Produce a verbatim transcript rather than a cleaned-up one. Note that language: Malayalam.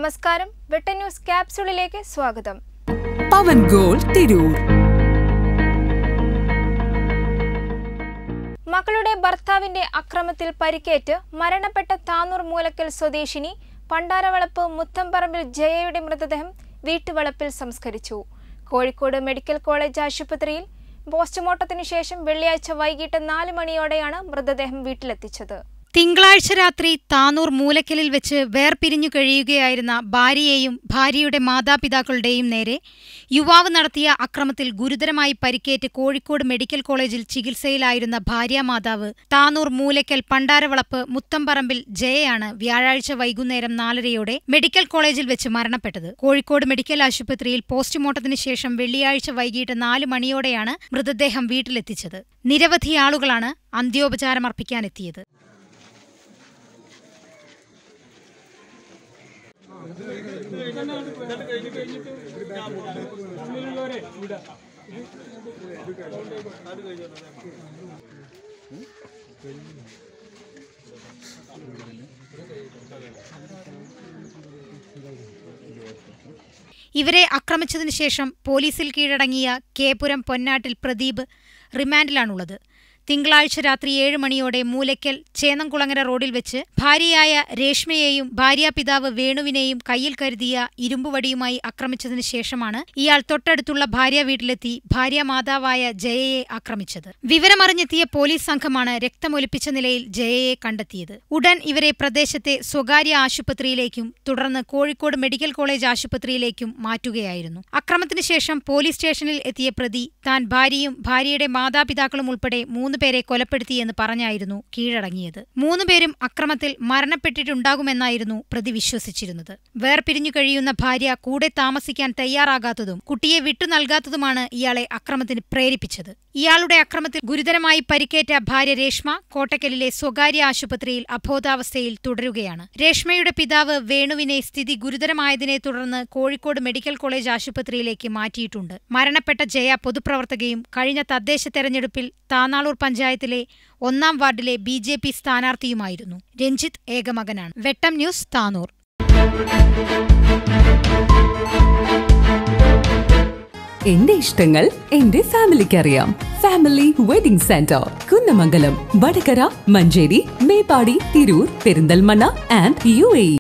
നമസ്കാരം, വെട്ട ന്യൂസ് ക്യാപ്സ്യൂളിലേക്ക് സ്വാഗതം. പവൻ ഗോൾ തിരൂർ. മകളുടെ ഭർത്താവിന്റെ അക്രമത്തിൽ പരിക്കേറ്റ് മരണപ്പെട്ട താനൂർ മൂലക്കൽ സ്വദേശിനി പണ്ടാരവളപ്പ് മുത്തംപറമ്പിൽ ജയയുടെ മൃതദേഹം വീട്ടുവളപ്പിൽ സംസ്കരിച്ചു. കോഴിക്കോട് മെഡിക്കൽ കോളേജ് ആശുപത്രിയിൽ പോസ്റ്റ്മോർട്ടത്തിനു ശേഷം വെള്ളിയാഴ്ച വൈകിട്ട് നാല് മണിയോടെയാണ് മൃതദേഹം വീട്ടിലെത്തിച്ചത്. തിങ്കളാഴ്ച രാത്രി താനൂർ മൂലക്കലിൽ വെച്ച് വേർപിരിഞ്ഞു കഴിയുകയായിരുന്ന ഭാര്യയെയും ഭാര്യയുടെ മാതാപിതാക്കളുടെയും നേരെ യുവാവ് നടത്തിയ അക്രമത്തിൽ ഗുരുതരമായി പരിക്കേറ്റ് കോഴിക്കോട് മെഡിക്കൽ കോളേജിൽ ചികിത്സയിലായിരുന്ന ഭാര്യാമാതാവ് താനൂർ മൂലക്കൽ പണ്ടാരവളപ്പ് മുത്തംപറമ്പിൽ ജയയാണ് വ്യാഴാഴ്ച വൈകുന്നേരം നാലരയോടെ മെഡിക്കൽ കോളേജിൽ വെച്ച് മരണപ്പെട്ടത്. കോഴിക്കോട് മെഡിക്കൽ ആശുപത്രിയിൽ പോസ്റ്റ്മോർട്ടത്തിന് ശേഷം വെള്ളിയാഴ്ച വൈകിട്ട് നാല് മണിയോടെയാണ് മൃതദേഹം വീട്ടിലെത്തിച്ചത്. നിരവധി ആളുകളാണ് അന്ത്യോപചാരമർപ്പിക്കാനെത്തിയത്. ഇവരെ ആക്രമിച്ചതിനു ശേഷം പോലീസിൽ കീഴടങ്ങിയ കേപുരം പൊന്നാട്ടിൽ പ്രദീപ് റിമാൻഡിലാണുള്ളത്. തിങ്കളാഴ്ച രാത്രി ഏഴ് മണിയോടെ മൂലക്കൽ ചേന്നംകുളങ്ങര റോഡിൽ വെച്ച് ഭാര്യയായ രേഷ്മയെയും ഭാര്യാപിതാവ് വേണുവിനെയും കയ്യിൽ കരുതിയ ഇരുമ്പുവടിയുമായി ആക്രമിച്ചതിനു ശേഷമാണ് ഇയാൾ തൊട്ടടുത്തുള്ള ഭാര്യ വീട്ടിലെത്തി ഭാര്യാമാതാവായ ജയയെ ആക്രമിച്ചത്. വിവരമറിഞ്ഞെത്തിയ പോലീസ് സംഘമാണ് രക്തമൊലിപ്പിച്ച നിലയിൽ ജയയെ കണ്ടെത്തിയത്. ഉടൻ ഇവരെ പ്രദേശത്തെ സ്വകാര്യ ആശുപത്രിയിലേക്കും തുടർന്ന് കോഴിക്കോട് മെഡിക്കൽ കോളേജ് ആശുപത്രിയിലേക്കും മാറ്റുകയായിരുന്നു. അക്രമത്തിനു ശേഷം പോലീസ് സ്റ്റേഷനിൽ എത്തിയ പ്രതി താൻ ഭാര്യയും ഭാര്യയുടെ മാതാപിതാക്കളും ഉൾപ്പെടെ മൂന്ന് പേരെ കൊലപ്പെടുത്തിയെന്ന് പറഞ്ഞായിരുന്നു കീഴടങ്ങിയത്. മൂന്നുപേരും അക്രമത്തിൽ മരണപ്പെട്ടിട്ടുണ്ടാകുമെന്നായിരുന്നു പ്രതി വിശ്വസിച്ചിരുന്നത്. വേർപിരിഞ്ഞു കഴിയുന്ന ഭാര്യ കൂടെ താമസിക്കാൻ തയ്യാറാകാത്തതും കുട്ടിയെ വിട്ടു നൽകാത്തതുമാണ് ഇയാളെ അക്രമത്തിന് പ്രേരിപ്പിച്ചത്. ഇയാളുടെ അക്രമത്തിൽ ഗുരുതരമായി പരിക്കേറ്റ ഭാര്യ രേഷ്മ കോട്ടക്കലിലെ സ്വകാര്യ ആശുപത്രിയിൽ അബോധാവസ്ഥയിൽ തുടരുകയാണ്. രേഷ്മയുടെ പിതാവ് വേണുവിനെ സ്ഥിതി ഗുരുതരമായതിനെ തുടർന്ന് കോഴിക്കോട് മെഡിക്കൽ കോളേജ് ആശുപത്രിയിലേക്ക് മാറ്റിയിട്ടുണ്ട്. മരണപ്പെട്ട ജയ പൊതുപ്രവർത്തകയും കഴിഞ്ഞ തദ്ദേശ തെരഞ്ഞെടുപ്പിൽ താനാളൂർ പഞ്ചായത്തിലെ ഒന്നാം വാർഡിലെ ബി ജെ പി സ്ഥാനാർത്ഥിയുമായിരുന്നു. രഞ്ജിത്ത് ഏകമകനാണ്. വെട്ടം ന്യൂസ് താനൂർ. എന്റെ ഇഷ്ടങ്ങൾ എന്റെ ഫാമിലിക്ക് അറിയാം. Family wedding centre Kunnamangalam, Vadakara, Manjeri, Meppadi, Tirur, Perinthalmanna and U A E.